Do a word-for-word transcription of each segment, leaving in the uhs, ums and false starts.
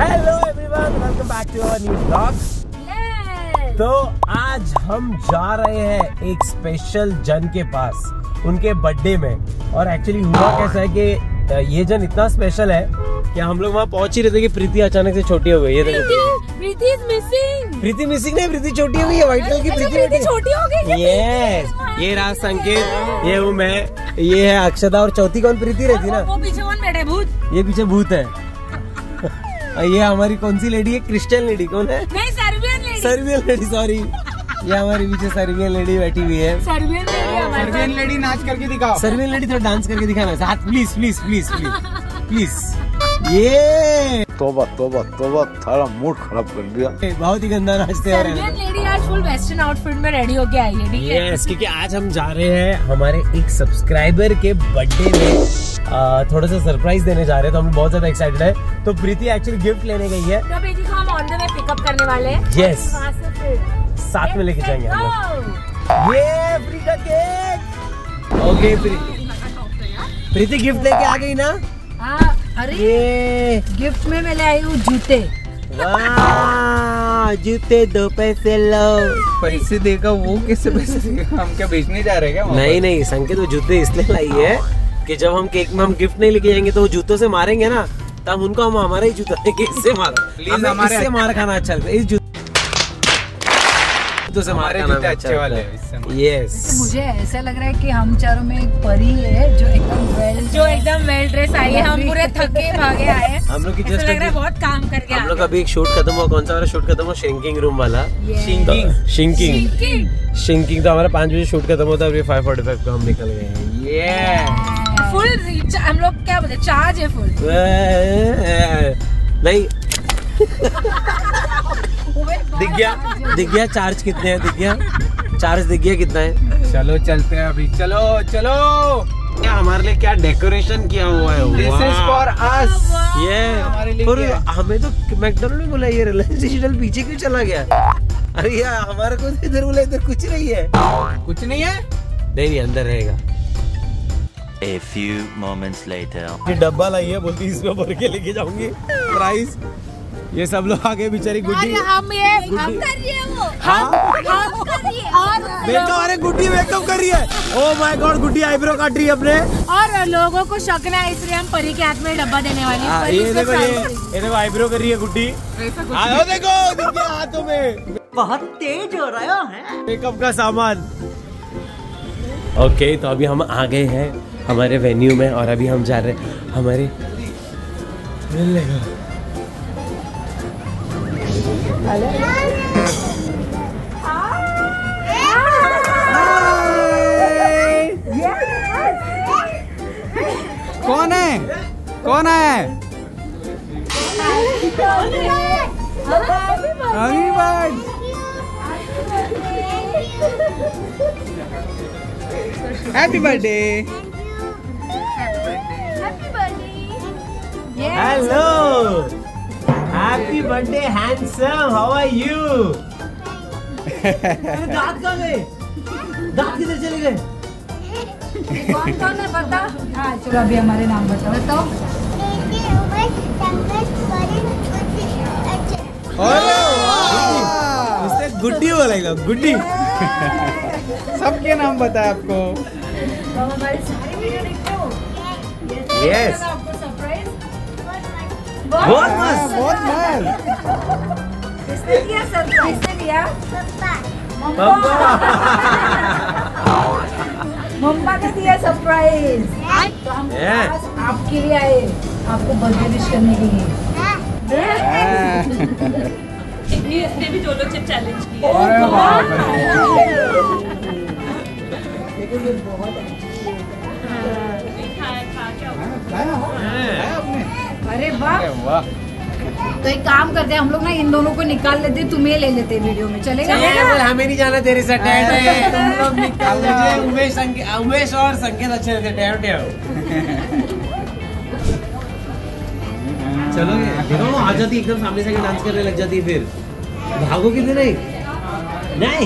Hello everyone, welcome back to our new vlog. तो आज हम जा रहे हैं एक स्पेशल जन के पास, उनके बर्थडे में। और एक्चुअली हुआ कैसा है कि ये जन इतना स्पेशल है कि हम लोग वहाँ पहुंच ही रहे थे कि प्रीति अचानक से छोटी हो गई। ये देखो Preeti is missing. Preeti missing नहीं, प्रीति छोटी हो गई है। व्हाइट कलर की प्रीति छोटी हो गई है। यस, ये राज संकेत, ये हूँ मैं, ये है अक्षता और चौथी कौन प्रीति रहती ना। वो पीछे कौन बैठा है? भूत। ये पीछे भूत है। ये हमारी कौन सी लेडी है? क्रिश्चियन लेडी कौन है? नहीं, Serbian lady. Serbian lady, sorry. ये हमारी पीछे सर्बियन लेडी बैठी हुई है। सर्बियन लेडी, सर्बियन लेडी नाच करके दिखाओ। सर्बियन लेडी थोड़ा डांस करके दिखाना साथ, please please please please please. ये तोबा तोबा तोबा, थारा मूड खराब कर दिया। बहुत ही गंदा नाचते हैं। सर्बियन लेडी आज फुल वेस्टर्न आउटफिट में रेडी होके आई है, ठीक है? यस, क्योंकि आज हम जा रहे हैं हमारे एक सब्सक्राइबर के बर्थडे में आ, थोड़ा सा सरप्राइज देने जा रहे हैं, तो हम बहुत ज्यादा एक्साइटेड है। तो प्रीति एक्चुअली गिफ्ट लेने गई है, तो प्रीति को हम ऑन द वे पिकअप करने वाले हैं। यस, वहाँ से फिर साथ में लेके जाएंगे हम लोग। ये Preeti cake. Okay Preeti, Preeti gift लेके आ गई ना? हाँ, अरे ये गिफ्ट में मैं ले आई हूँ जूते। वाह, जूते दो पैसे लो। पैसे देगा वो, कैसे पैसे देगा? हम क्या बेचने जा रहे हैं क्या? नहीं नहीं संकेत, वो जूते इसलिए लाई है कि जब हम केक में हम गिफ्ट नहीं लेके जाएंगे तो वो जूतों से मारेंगे ना, तब उनको हम हमारा ही जूता देंगे। इससे मारा, प्लीज हमारे इससे मार खाना अच्छा लगता है। इस जूते से मार खाना अच्छे वाले। यस, मुझे ऐसा लग रहा है कि हम चारों में एक परी है जो एकदम वेल जो एकदम वेल ड्रेस आई है। हम पूरे थके भागे आए हैं। हम लोग की ऐसा जस्ट लग रहा है बहुत काम करके हम लोग अभी एक शूट खत्म हुआ। कौन सा वाला शूट खत्म हुआ? शिंकिंग रूम वाला। शिंकिंग शिंकिंग शिंकिंग तो हमारा पाँच बजे शूट खत्म होता है, अभी फाइव फोर्टी फाइव को हम निकल गए हैं। ये फुल रीच, हम लोग क्या बोलते, चार्ज है फुल। नहीं दिख गया, दिख गया चार्ज कितने हैं, दिख गया चार्ज, दिख गया कितना है। चलो चलते हैं अभी, चलो चलो। क्या हमारे लिए क्या डेकोरेशन किया हुआ है। This is for us. ये हमारे लिए और क्या है? हमें तो मैकडॉनल्ड में बोला, ये रिलायंस डिजिटल पीछे क्यों चला गया? अरे यार हमारे को इधर बोला, इधर कुछ नहीं है। कुछ नहीं है, नहीं नहीं अंदर रहेगा। A few moments later. ये डब्बा लाई है, बोलती इसमें भर के लेके जाऊंगी प्राइस। ये सब लोग आगे बेचारी गुड्डी, हम ये हम कर रही है वो हम हम कर रही है। और मेकअप, अरे गुड्डी मेकअप कर रही है। Oh my god, Guddi eyebrow काट रही है अपने। और लोगों को शक ना है, इसलिए हम परी के हाथ में डब्बा देने वाली हाँ, हैं। ये देखो, ये ये देखो आईब्रो कर रही है गुड्डी। आओ देखो, देखिए हाथों में बहुत तेज हो रहा है मेकअप का सामान। ओके, तो अभी हम आ गए हैं हमारे वेन्यू में और अभी हम जा रहे हैं हमारे मिलने का। कौन है कौन है? Happy birthday. Happy birthday. Hello, happy birthday handsome, how are you? दांत कहाँ गए? दांत किधर चले गए? कौन कौन है पता? हाँ चलो अभी हमारे नाम बताओ। बताओ। इससे गुड्डी बोलेगा, गुड्डी। सबके नाम बताया आपको। तो हमारी सारी वीडियो देखते हो? यस, आपको सरप्राइज बहुत मस्त, बहुत मस्त। किसने दिया सरप्राइज? किसने दिया? मम्मा ने दिया सरप्राइज। तो हम खास आपके लिए आए, आपको बर्थडे विश करने के लिए। इसने भी जो लोग चैलेंज किया। अरे बाप रे, बहुत अरे वाह। अरे वाह। तो एक काम करते हैं हम लोग ना, इन दोनों को निकाल लेते, तुम्हें ले लेते वीडियो में, चलेगा? हमें नहीं जाना तेरे साथ। तुम लोग निकाल लीजिए। उमेश उमेश और संकेत अच्छे रहते। टैव टैव चलोगे? देखो आ जाती एकदम सामने से डांस करने लग जाती है, फिर भागोगे भी नहीं। नहीं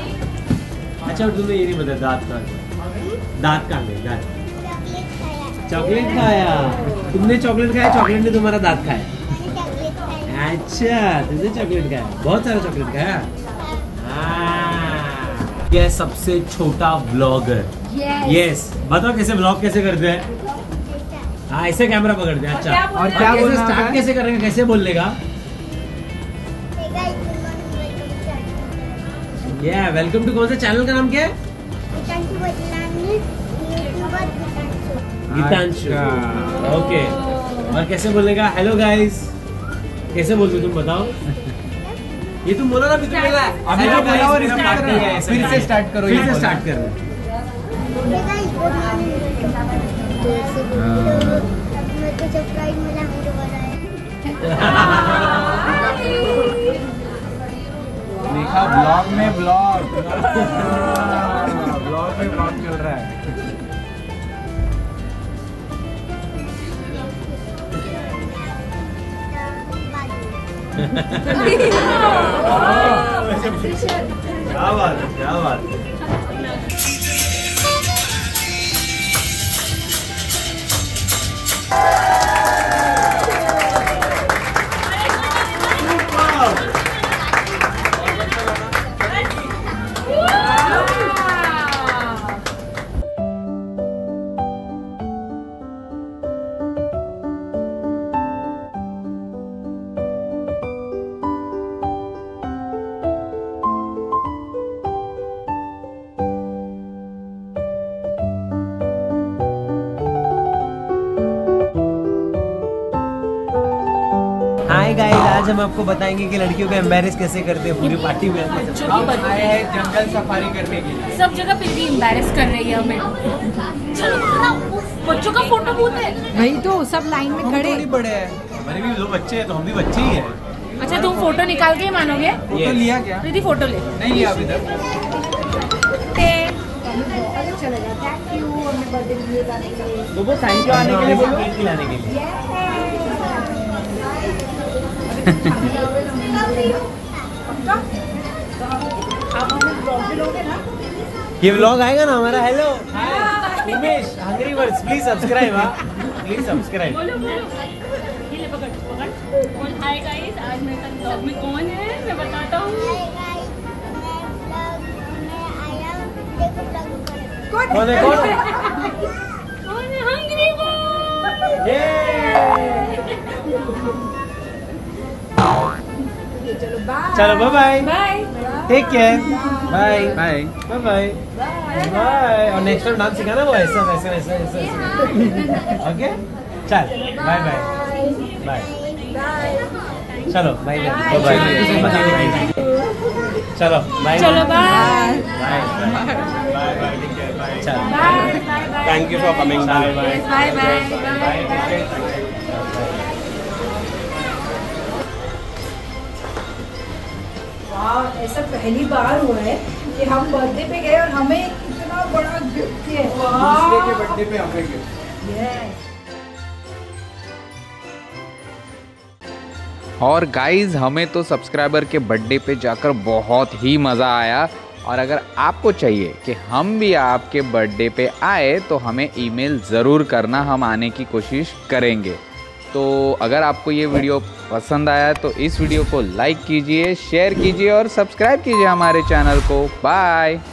अच्छा, तुम्हें ये नहीं पता दांत कहाँ, दांत कहाँ गए? दांत चॉकलेट खाया। तुमने चॉकलेट खाया, चॉकलेट ने तुम्हारा दांत खाया। अच्छा, तुमने चॉकलेट खाया, बहुत सारा चॉकलेट खाया। यह सबसे छोटा व्लॉगर। यस, बताओ कैसे व्लॉग कैसे करते हैं? हाँ, ऐसे कैमरा पकड़ते हैं। अच्छा, और क्या बोलना स्टार्ट है? कैसे करेंगे, कैसे बोलने का? या वेलकम टू कौन सा चैनल का नाम क्या है? गीतांशु। ओके, और कैसे बोलने का? हेलो गाइस, कैसे बोलते तुम बताओ? ये तुम बोलो ना, अभी तुम बोला अभी तो बोला और स्टार्ट कर रहे हैं। फिर से स्टार्ट करो, फिर से स्टार्ट कर रहे हैं। देखा, ब्लॉग में ब्लॉग ब्लॉग में ब्लॉग चल रहा है। क्या बात है, क्या बात है। हाय गाइस, आज हम आपको बताएंगे कि लड़कियों को एम्बैरेस कैसे करते हैं पूरी पार्टी में। हम आए हैं जंगल सफारी करने के लिए। सब जगह फिर भी एम्बैरेस कर रही है हमें। चलो बच्चों का फोटो बूथ है। वही तो, सब लाइन में खड़े। थोड़ी बड़े हैं। हमारे भी दो बच्चे हैं, तो हम भी बच्चे ही हैं। अच्छा, तुम फोटो निकाल के ही मानोगे? फोटो लिया क्या? प्रीति फोटो ले। नहीं लिया अभी तक। तो वो थैंक यू आने के लिए, बोलो केक खिलाने के लिए। ये व्लॉग आएगा ना हमारा। Hello Umesh, hungry birds, please subscribe. हाँ, प्लीज सब्सक्राइब। बोलो बोलो, ये ले पकड़ पकड़। बोल हाय गाइस, आज मेरे साथ ब्लॉग में कौन है मैं बताता हूँ। कौन है? कौन है? कौन है? Hungry bird. ये चलो bye bye bye. Take care. Bye bye bye bye bye. और नेक्स्ट टाइम डांस सिखाना, वो ऐसा ऐसा ऐसा ऐसा। ओके, चल बाय बाय बाय। चलो बाय बाय बाय। चलो बाय चलो बाय बाय बाय बाय। चलो bye. Thank you for coming. Bye bye bye bye. ऐसा पहली बार हुआ है कि हम बर्थडे पे गए और हमें इतना बड़ा गिफ्ट दिया। दूसरे के बर्थडे पे हमें गिफ्ट। और गाइज, हमें तो सब्सक्राइबर के बर्थडे पे जाकर बहुत ही मज़ा आया। और अगर आपको चाहिए कि हम भी आपके बर्थडे पे आए तो हमें ईमेल ज़रूर करना, हम आने की कोशिश करेंगे। तो अगर आपको ये वीडियो पसंद आया तो इस वीडियो को लाइक कीजिए, शेयर कीजिए और सब्सक्राइब कीजिए हमारे चैनल को। बाय।